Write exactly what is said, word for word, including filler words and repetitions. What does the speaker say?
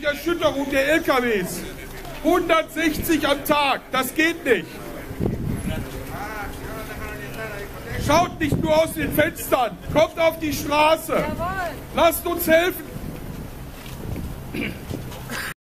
die Erschütterung der L K Ws. hundertsechzig am Tag, das geht nicht. Schaut nicht nur aus den Fenstern, kommt auf die Straße. Lasst uns helfen.